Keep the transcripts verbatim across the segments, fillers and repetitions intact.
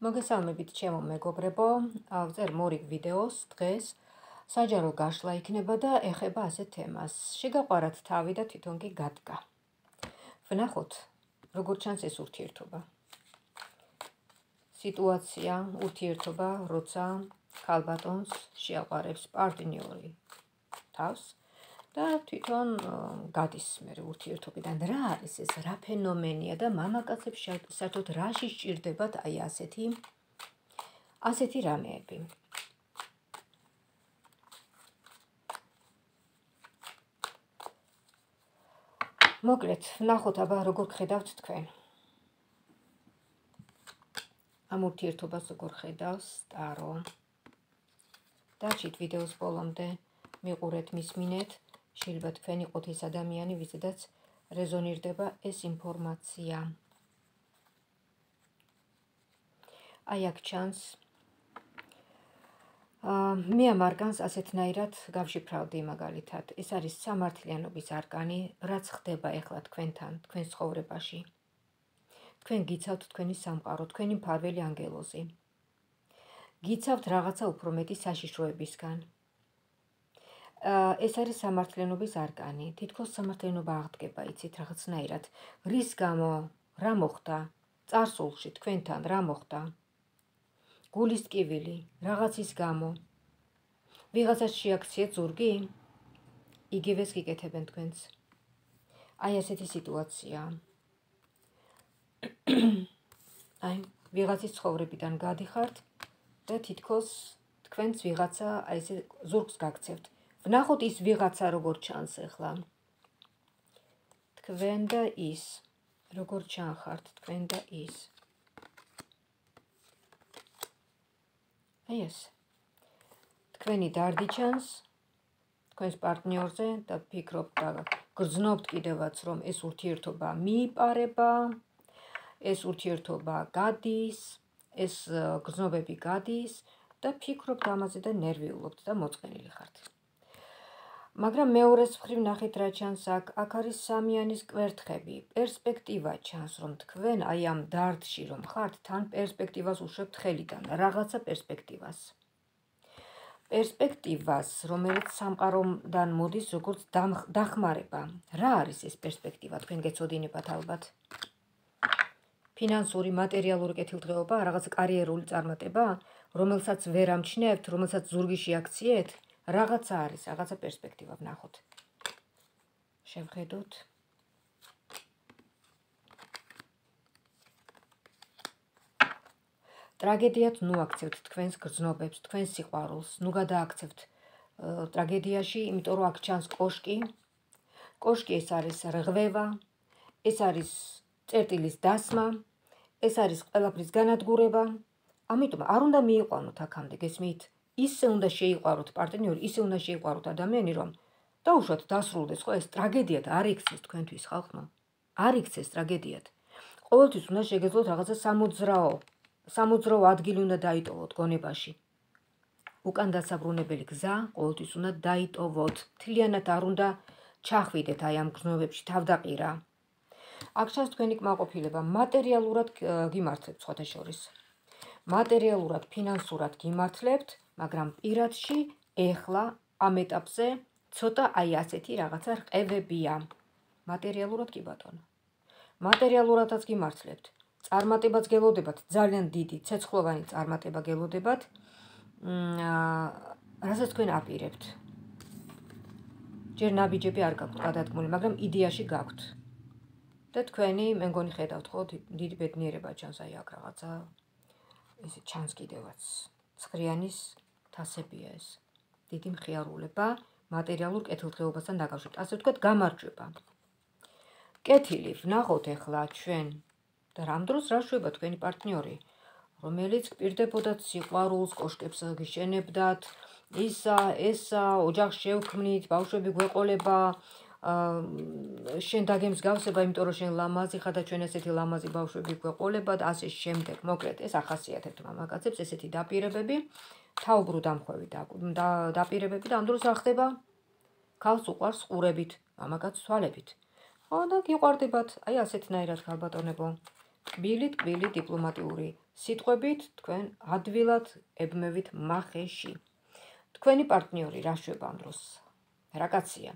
მოგესალმებით ჩემო მეგობრებო, ავწერ მორიგ ვიდეოს დღეს საჯარო გაშლა იქნება და ეხება ასეთ თემას. შეგაყვარათ თავი და თვითონ კი გადგა. ვნახოთ, როგორ ჩანს ეს ურთიერთობა. სიტუაცია, ურთიერთობა, როცა ქალბატონს შეაყვარებს პარტნიორი თავს და თვითონ გადის მე ურთიერთობიდან. რა არის ეს, რა ფენომენია და მამაკაცებს საერთოდ რაში სჭირდებათ აი ასეთი ასეთი რამეები. მოკლედ, ვნახოთ აბა როგორ ხედავთ თქვენ. ამ ურთიერთობას როგორ ხედავს ტარო. დაჭით ვიდეოს ბოლომდე მიყურეთ, მისმინეთ. შეიძლება თქვენ იყოთ ის ადამიანი, ვიზედაც რეზონირდება ეს ინფორმაცია. აი აქ ჩანს. მე ამ არკანს ასეთნაირად გავშიფრავდი მაგალითად. ეს არის სამართლიანობის არკანი, რაც ხდება ახლა თქვენთან, თქვენ ცხოვრებაში. თქვენ გიცავთ თქვენი სამყარო, თქვენი მფარველი ანგელოზი. გიცავთ რაღაცა უფრო მეტი საშიშროებისგან. ეს არის სამართლიანობის არკანი. თითქოს სამართლიანობა აღდგება, იცით რაღაცნაირად. რის გამო, რა მოხდა? წარსულში თქვენთან რა მოხდა? გულის ტკივილი, რაღაცის გამო. ვიღაცას შეაქციეთ ზურგი? იგივეს გიკეთებენ თქვენს. აი ასეთი სიტუაცია. აი, ვიღაცის ცხოვრებიდან გადიხართ და თითქოს თქვენს ვიღაცა აი ესე ზურგს გაქცევთ. ვნახოთ ის ვიღაცა როგორ ჩანს ახლა. თქვენ და ის, როგორ ჩანხართ თქვენ და ის. აი ეს. თქვენი დარდი ჩანს თქვენს პარტნიორზე და ფიქრობთ და გრძნობთ კიდევაც, რომ ეს ურთიერთობა მიიპარება, ეს ურთიერთობა გადის, ეს გრძნობები გადის და ფიქრობთ ამაზე და ნერვიულობთ და მოწყენილი ხართ. მაგრამ მეორეს მხრივ ნახეთ რა ჩანს აქ. აქ არის სამიანის კვერთხები. პერსპექტივა ჩანს, რომ თქვენ აი ამ დარდში რომ ხართ, თან პერსპექტივას უშვებთ ხელიდან, რაღაცა პერსპექტივას. პერსპექტივას, რომელიც სამყაროდან მოდის როგორც დახმარება. რა არის ეს პერსპექტივა? თქვენ გეცოდინებათ ალბათ. ფინანსური, მატერიალური კეთილდღეობა, რაღაც კარიერული წარმატება, რომელსაც ვერ ამჩნევთ, რომელსაც ზურგი შეაქციეთ, რაღაცა არის, რაღაცა პერსპექტივა ვნახოთ. შევხედოთ. ტრაგედიად ნუ აქცევთ თქვენს გრძნობებს, თქვენს სიყვარულს, ნუ გადააქცევთ ტრაგედიაში, იმიტომ რომ აქ ჩანს კოშკი. კოშკი ეს არის რღვევა, ეს არის წერტილის დასმა, ეს არის ყველაფრის განადგურება. ამიტომ არ უნდა მიიყვანოთ აქამდე, გესმით? ისე უნდა შეიყვაროთ პარტნიორი, ისე უნდა შეიყვაროთ ადამიანი, რომ დაუშვათ დასრულდეს ხო ეს ტრაგედიად არ იქცეს თქვენთვის ხალხმა. არ იქცეს ტრაგედიად. ყოველთვის უნდა შეგეძლოთ რაღაცა სამოძრაო, სამოძრაო ადგილი უნდა დაიტოვოთ გონებაში. უკან დასაბრუნებელი გზა ყოველთვის უნდა დაიტოვოთ. მთლიანად არ უნდა ჩახვიდეთ აი ამ გრძნობებში, თავდაყირა. აქ ჩანს თქვენი კმაყოფილება, მატერიალურად გიმართლებთ სხვათა შორის. მატერიალურად, ფინანსურად გიმართლებთ, მაგრამ პირადში ეხლა ამ ეტაპზე ცოტა აი ასეთი რაღაცა რყევებია. მატერიალურად კი ბატონო. მატერიალურადაც გიმართლებთ. წარმატებაც გელოდებათ, ძალიან დიდი, ცეცხლოვანი წარმატება გელოდებათ, რასაც თქვენ აპირებთ. ჯერ ნაბიჯები არ გაქვთ გადადგმული, მაგრამ იდეაში გაქვთ. და თქვენი, მე მგონი ხედავთ ხო, დიდი ბედნიერება ჩანს აი აქ რაღაცა. ესე ჩანს კიდევაც. ცხრიანის თასებია ეს. დიდი მხიარულება მატერიალურ კეთილდღეობასთან დაკავშირებით. ასე ვთქვათ, გამარჯვება. კეთილი, ვნახოთ ახლა ჩვენ და რამ დროს რა შვება თქვენი პარტნიორი, რომელიც გპირდებოდათ სიყვარულს, კოშკებს გიშენებდათ, ისა, ესა, ოჯახს შევქმნით, ბავშვები გვეყოლება, შენ დაგემსგავსება, იმიტომ რომ შენ ლამაზი ხარ და ჩვენ ესეთი ლამაზი ბავშვები გვეყოლებათ, ასე შემდეგ. მოკლედ, ეს ახასიათებთ მამაკაცებს, ესეთი დაპირებები, თაობრუ დამხვევი დაპირებები და ამ დროს რა ხდება? ქალს უყვარს ყურებით, მამაკაცს თვალებით. ხო და გიყვარდებათ, აი ასეთნაირად ქალბატონებო. ტკბილი ტკბილი დიპლომატიური სიტყვებით თქვენ ადვილად ებმევით მახეში. თქვენი პარტნიორი რა შვება ამ დროს? რა კაცია?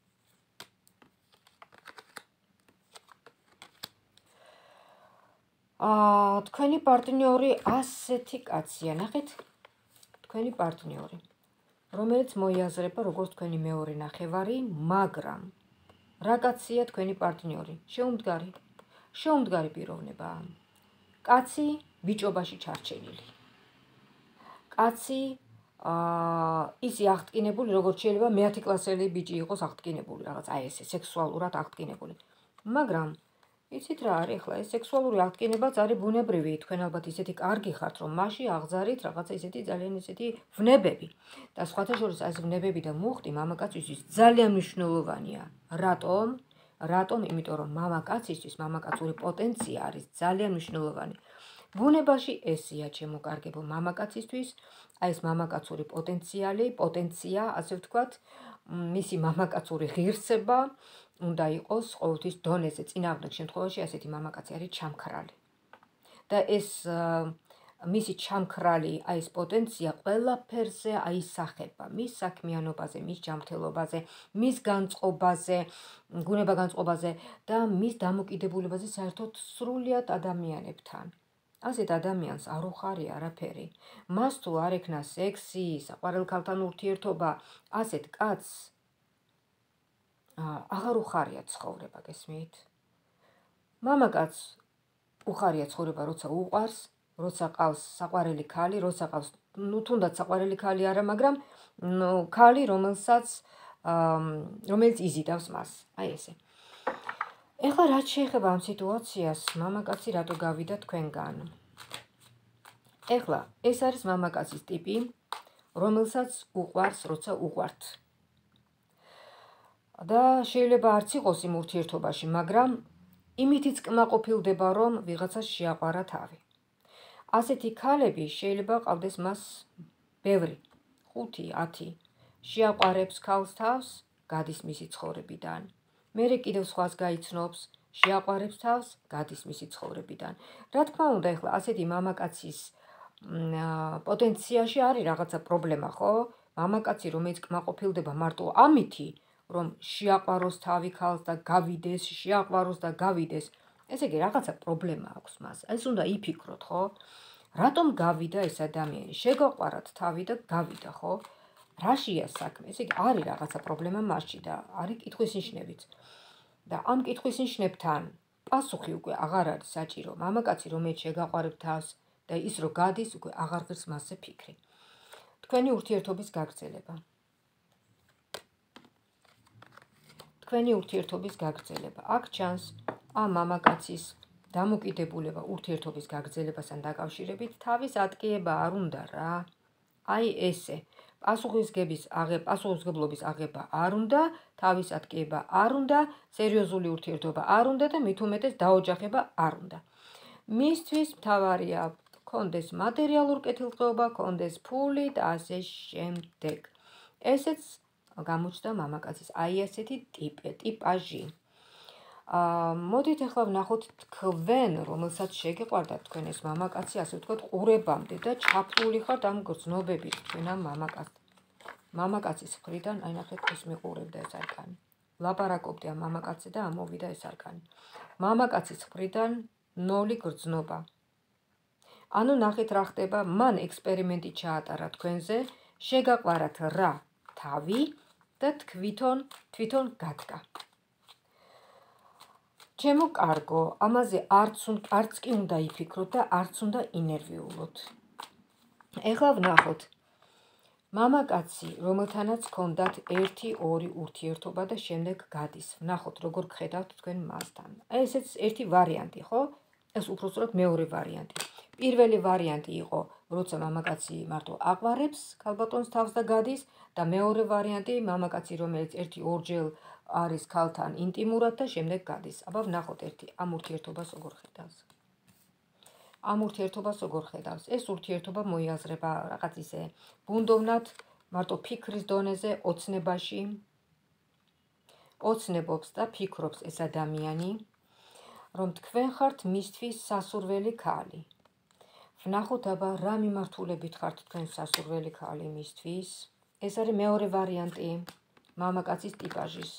აა თქვენი პარტნიორი ასეთი კაცია, ნახეთ, თქვენი პარტნიორი, რომელიც მოიაზრება როგორც თქვენი მეორე ნახევარი, მაგრამ რა კაცია თქვენი პარტნიორი? შეუმდგარი, შეუმდგარი პიროვნებაა. კაცი ბიჭობაში ჩარჩენილი. კაცი აა ისი აღტკინებული, როგორც შეიძლება მეათე კლასელი ბიჭი იყოს აღტკინებული, რაღაც აი ესე სექსუალურად აღტკინებული. მაგრამ იცით რა არის ახლა ეს სექსუალური აღტკინებაც არის ბუნებრივი, თქვენ ალბათ ისეთი კარგი ხართ, რომ მასში აღზარით რაღაცა ისეთი ძალიან ისეთი ვნებები. და სხვათა შორის ეს ვნებები და მუხტი მამაკაცისთვის ძალიან მნიშვნელოვანია. რატომ? რატომ? იმიტომ რომ მამაკაცისთვის მამაკაცური პოტენცია არის ძალიან მნიშვნელოვანი. ბუნებაში ესეა ჩემო კარგებო მამაკაცისთვის, აი ეს მამაკაცური პოტენციალი, პოტენცია, ასე ვთქვათ, მისი მამაკაცური ღირსება უნდა იყოს ყოველთვის დონეზე. წინააღმდეგ შემთხვევაში ასეთი მამაკაცი არის ჩამქრალი. და ეს მისი ჩამქრალი, აი ეს პოტენცია ყველაფერზე აისახება, მის საქმიანობაზე, მის ჯანმრთელობაზე, მის განწყობაზე, გუნება-განწყობაზე და მის დამოკიდებულებაზე საერთოდ სრულიად ადამიანებთან. ასეთ ადამიანს არ უხარია არაფერი. მას თუ არ ექნა სექსი, საყვარელ ქალთან ურთიერთობა, ასეთ კაცს აღარ უხარია ცხოვრება, გესმით? მამაკაცს უხარია ცხოვრება, როცა უყვარს, როცა ყავს საყვარელი ქალი, როცა ყავს, ნუ თუნდაც საყვარელი ქალი არა, მაგრამ ქალი, რომელსაც რომელიც იზიდავს მას. აი ესე. ეხლა რაც შეეხება ამ სიტუაციას, მამაკაცი რატო გავიდა თქვენგან? ეხლა ეს არის მამაკაცის ტიპი, რომელსაც უყვარს, როცა უყვართ. და შეიძლება არც იყოს იმ ურთიერთობაში, მაგრამ იმითიც კმაყოფილდება, რომ ვიღაცას შეაყვარა თავი. ასეთი ქალები შეიძლება ყავდეს მას ბევრი, ხუთი, ათი, შეაყვარებს ქალს თავს, გადის მისი ცხოვრებიდან. მერე კიდევ სხვას გაიცნობს, შეაყვარებს თავს, გადის მისი ცხოვრებიდან. რა თქმა უნდა, ეხლა ასეთი მამაკაცის პოტენციაში არის რაღაცა პრობლემა, ხო? მამაკაცი, რომელიც კმაყოფილდება მარტო ამითი, რომ შეაყვაროს თავი ქალს და გავიდეს, შეაყვაროს და გავიდეს, ესე იგი რაღაცა პრობლემა აქვს მას. ეს უნდა იფიქროთ, ხო? რატომ გავიდა ეს ადამიანი? შეგაყვარათ თავი და გავიდა, ხო? რაშია საქმე? ესე იგი არის რაღაცა პრობლემა მასში და არის კითხვის ნიშნებიც. და ამ კითხვის ნიშნებთან პასუხი უკვე აღარ არის საჭირო. მამაკაცი, რომელიც შეგაყვარებთ თავს და ის რო გადის, უკვე აღარ ღირს მასზე ფიქრი. თქვენი ურთიერთობის გაგრძელება. თქვენი ურთიერთობის გაგრძელება. აქ ჩანს ამ მამაკაცის დამოკიდებულება ურთიერთობის გაგრძელებასთან დაკავშირებით თავის ატკიება არ უნდა რა. აი ესე. პასუხისგების აღება, პასუხისგებლობის აღება არ უნდა, თავის ატკიება არ უნდა, სერიოზული ურთიერთობა არ უნდა და მით უმეტეს დაოჯახება არ უნდა. მისთვის მთავარია კონდეს მატერიალურ კეთილდღეობა, კონდეს ფული და ასე შემდეგ. ესეც გამოჩნდა მამაკაცის აი ასეთი ტიპი, ტიპაჟი. აა მოდით ახლა ვნახოთ თქვენ, რომელსაც შეგიყვარდათ თქვენ ეს მამაკაცი, ასე ვთქვათ, ყურებამდე და ჩაფლული ხართ ამ გრძნობებით თქვენ ამ მამაკაცს. მამაკაცის მხრიდან, აი ნახეთ, ეს მიყურებდა ეს არქანი. ლაპარაკობდი ამ მამაკაცზე და ამოვიდა ეს არქანი. მამაკაცის მხრიდან ნოლი გრძნობა. ანუ ნახეთ რა ხდება, მან ექსპერიმენტი ჩაატარა თქვენზე, შეგაყვარათ რა თავი და თვითონ თვითონ გადგა. ჩემო კარგო, ამაზე არც არც კი უნდა იფიქროთ და არც უნდა ინერვიულოთ. ეხლა ვნახოთ. მამაკაცი, რომელთანაც ჰქონდათ ერთი ორი ურთიერთობა და შემდეგ გადის. ვნახოთ, როგორ გხედავთ თქვენ მასთან. ესეც ერთი ვარიანტი, ხო? ეს უпроსტად მეორე ვარიანტი. პირველი ვარიანტი იყო, როცა მამაკაცი მარტო აყვარებს ქალბატონს თავს და გადის და მეორე ვარიანტი მამაკაცი, რომელიც ერთი ორჯერ არის ქალთან ინტიმურად და შემდეგ გადის. აბა ვნახოთ ერთი ამ ურთიერთობას როგორ ხედავს. ამ ურთიერთობას როგორ ხედავს? ეს ურთიერთობა მოიაზრება რაღაც ისე ბუნდოვნად, მარტო ფიქრის დონეზე, ოცნებაში. ოცნებობს და ფიქრობს ეს ადამიანი, რომ თქვენ ხართ მისთვის სასურველი ქალი. ვნახოთ აბა რა მიმართულებით ხართ თქვენ სასურველი ქალი მისთვის. ეს არის მეორე ვარიანტი მამაკაცის ტიპაჟის.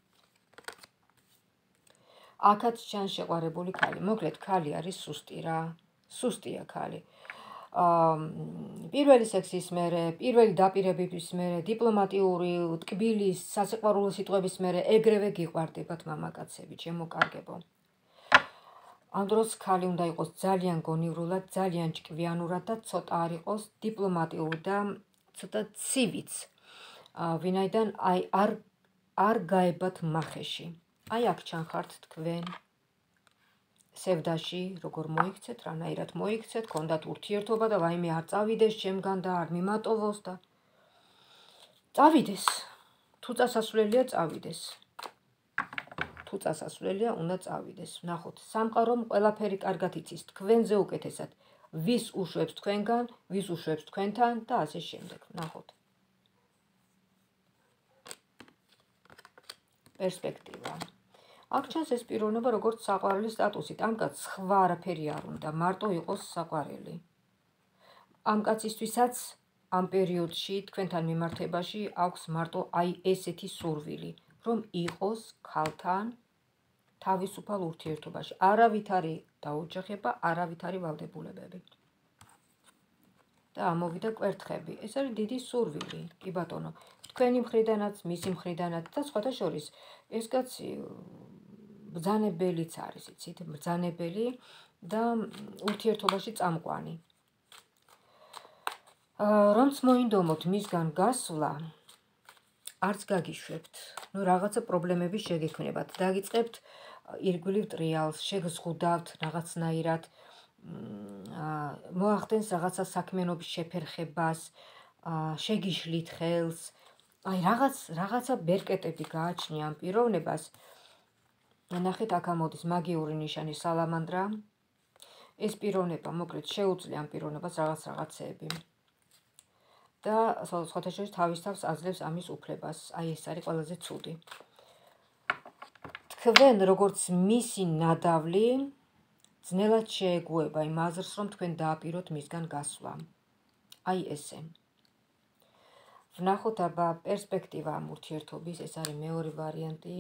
აქაც ჩანს შეყვარებული ქალი. მოკლედ ქალი არის სუსტი რა. სუსტია ქალი. პირველი სექსის მერე, პირველი დაპირებების მერე, დიპლომატიური ტკბილის, სასიყვარულო სიტყვების მერე ეგრევე გიყვარდებათ მამაკაცები, ჩემო კარგებო. ამ დროს ქალი უნდა იყოს ძალიან გონივრულად, ძალიან ჭკვიანურად და ცოტა არ იყოს დიპლომატიური და ცოტა ცივიც. ვინაიდან აი არ არ გაებათ მახეში. აი აქ ჩანხართ თქვენ სევდაში, როგორ მოიქცეთ, რანაირად მოიქცეთ, გქონდათ ურთიერთობა და ვაიმე არ წავიდეს ჩემგან და არ მიმატოვოს და წავიდეს. თუ წასასვლელია წავიდეს. თუ წასასვლელია უნდა წავიდეს. ვნახოთ, სამყარომ ყველაფერი კარგად იცის, თქვენზე უკეთესად. ვის უშვებს თქვენგან, ვის უშვებს თქვენთან და ასე შემდეგ. ვნახოთ. პერსპექტივა. აქ ჩანს ეს პიროვნება როგორც საყვარელი სტატუსით. ამ კაცს სხვა არაფერი არ უნდა, მარტო იყოს საყვარელი. ამ კაცისთვისაც ამ პერიოდში თქვენთან მიმართებაში აქვს მარტო აი ესეთი სურვილი, რომ იყოს ქალთან თავისუფალ ურთიერთობაში. არავითარი დაოჯახება, არავითარი ვალდებულებები. და ამოვიდა კვერთხები. ეს არის დიდი სურვილი, კი ბატონო. თქვენი მხრიდანაც, მისი მხრიდანაც და სხვათა შორის ეს კაცი ბრძანებელიც არის, იცით, ბრძანებელი და ურთიერთობაში წამყვანი. რომც მოინდომოთ მისგან გასვლა, არც გაგიშვებთ. ნუ რაღაცა პრობლემები შეგექმნებათ. დაგიწყებთ ირგვლივ ტრიალს, შეგზღუდავთ რაღაცნაირად, მოახდენს რაღაცა საქმიანობის შეფერხებას, შეგიშლით ხელს. აი რაღაც რაღაცა ბერკეტები გააჩნია ამ პიროვნებას. ნახეთ, აქ ამოდის მაგიური ნიშანი სალამანდრა. ეს პიროვნება მოკლედ შეუძლია ამ პიროვნებას რაღაც რაღაცეები. და სხვათა შორის თავის თავს აძლევს ამის უფლებას. აი ეს არის ყველაზე ცუდი. თქვენ როგორც მისი ნადავლი ძნელად შეეგუება იმ აზრს, რომ თქვენ დააპიროთ მისგან გასვლა. აი ესე. ვნახოთ აბა პერსპექტივა ამ ურთიერთობის, ეს არის მეორე ვარიანტი.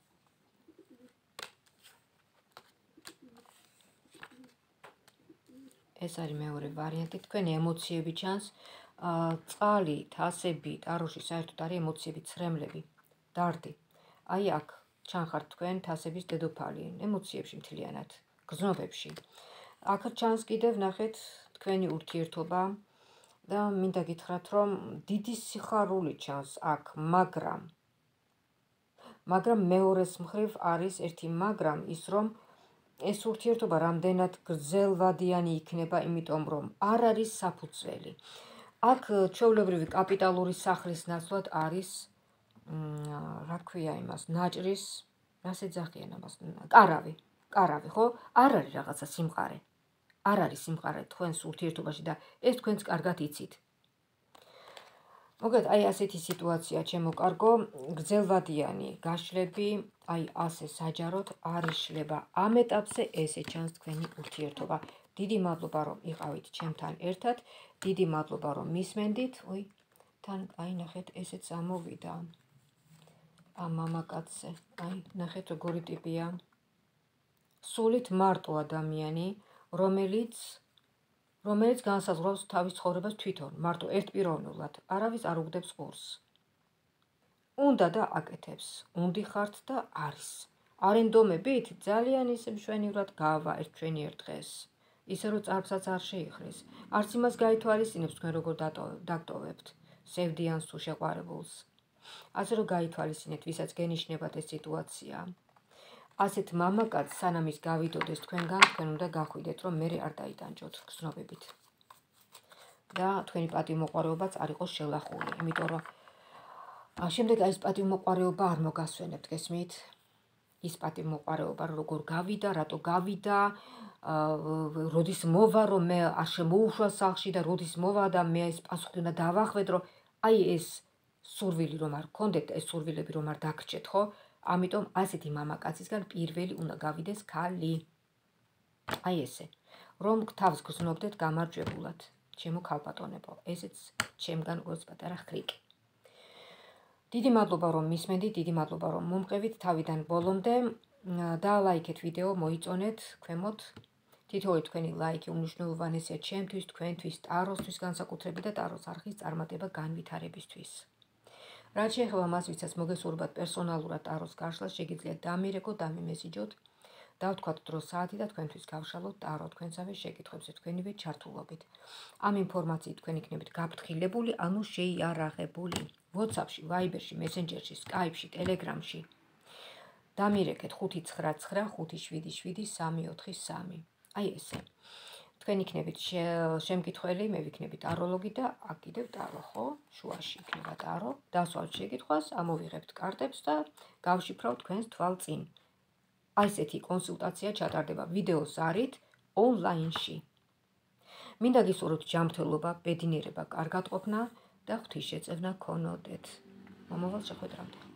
ეს არის მეორე ვარიანტი. თქვენი ემოციები ჩანს, წყალი, თასები, ტაროში საერთოდ არის ემოციები, ცრემლები, დარდი. აი აქ ჩანხართ თქვენ თასების დედოფალი, ემოციებში მთლიანად, გზნობებში. აქ ჩანს კიდევ ნახეთ თქვენი ურთიერთობა და მინდა გითხრათ, რომ დიდი სიხარული ჩანს აქ, მაგრამ მაგრამ მეორეს მხრივ არის ერთი მაგრამ ის, რომ ეს ურთიერთობა რამდენად გრძელვადიანი იქნება, იმიტომ რომ არ არის საფუძველი. აქ ჩვეულებრივი კაპიტალური სახლის ნაცვლად არის, რა ქვია იმას, ნაჭრის, რას ეძახიან ამას, კარავი, კარავი, ხო? არ არის რაღაცა სიმყარე. არ არის სიმყარე თქვენს ურთიერთობაში და ეს თქვენც კარგად იცით. მოგეთ, აი ასეთი სიტუაცია, ჩემო კარგო, გრძელვადიანი გაშლები, აი ასე საჯაროდ არ იშლება. ამ ეტაპზე ესე ჩანს თქვენი ურთიერთობა. დიდი მადლობა, რომ იყავით ჩემთან ერთად. დიდი მადლობა, რომ მისმენდით. ой, თან აი ნახეთ, ესეც ამოვიდა. ამ მამაკაცზე. აი, ნახეთ როგორი ტიპია. სულით მარტო ადამიანი, რომელიც რომელიც განსაზღვრავს თავის ცხოვრებას თვითონ, მარტო ერთპიროვნულად, არავის არ უგდებს ყურს. უნდა და აკეთებს, უნდი ხართ და არის. არენდომებით ძალიან ისე მშვენივრად გავა ერთ ჩვენიერ დღეს. ისე რომ წარბსაც არ შეიხრის. არც იმას გაითვალისწინებს თქვენ როგორ დაგტოვებთ, სევდიანს თუ შეყვარებულს. ასე რომ გაითვალისწინეთ, ვისაც გენიშნებათ ეს სიტუაცია. ასეთ მამაკაც სანამ ის გავიდოდეს თქვენგან, თქვენ უნდა გახვიდეთ, რომ მერე არ დაიტანჯოთ გზნობებით. და თქვენი პატივმოყვარეობაც არ იყოს შელახული, იმიტომ რომ შემდეგ აი ეს პატივმოყვარეობა არ მოგასვენებთ, გესმით? ის პატივმოყვარეობა როგორ გავიდა, რატო გავიდა, როდის მოვა, რომ მე არ შემოუშვა სახლში და როდის მოვა და მე ეს პასუხი უნდა დავახვედრო, აი ეს სურვილი რომ არ გქონდეთ, ეს სურვილები რომ არ დაგრჩეთ, ხო? ამიტომ ასეთი მამაკაცისგან პირველი უნდა გავიდეს ქალი. აი ესე. რომ თავს გრძნობდეთ გამარჯვებულად, ჩემო ქალბატონებო, ესეც ჩემგან როგორც პატარა ხრიკი. დიდი მადლობა რომ მისმენთ, დიდი მადლობა რომ მომყევით თავიდან ბოლომდე. დაალაიქეთ ვიდეო, მოიწონეთ ქვემოთ. თითოეული თქვენი ლაიქი უმნიშვნელოვანესია ჩემთვის, თქვენთვის, ტაროსთვის განსაკუთრებით და ტაროს არხის წარმატება განვითარებისთვის. რაც შეეხება მას, ვისაც მოგესურვებათ პერსონალურად ტაროს გაშლა, შეგიძლიათ დამირეკოთ, დამიმესიჯოთ, დავთქვათ დრო საათი და თქვენთვის გავშალოთ ტარო თქვენსავე შეკითხვებზე თქვენივე ჩართულობით. ამ ინფორმაციით თქვენ იქნებით გაფრთხილებული, ანუ შეიარაღებული. WhatsApp-ში, Viber-ში, Messenger-ში, Skype-ში, Telegram-ში. დამირეკეთ ხუთი ცხრა ცხრა ხუთი შვიდი შვიდი სამი ოთხი სამი. აი ესე. თქვენ იქნებით შემკითხველი, მე ვიქნები ტაროლოგი და აქ კიდევ ტარო, ხო? შუაში იქნება ტარო. დასვალთ შეკითხვას, ამოვიღებთ კარტებს და გავშიფრავთ თქვენს თვალწინ. აი ესეთი კონსულტაცია ჩატარდება ვიდეოს ზარით ონლაინში. მინდა გისურვოთ ჯანმრთელობა, ბედნიერება, კარგად ყოფნა და ღვთისშეწევნა გქონოდეთ. მომავალ შეხვედრამდე.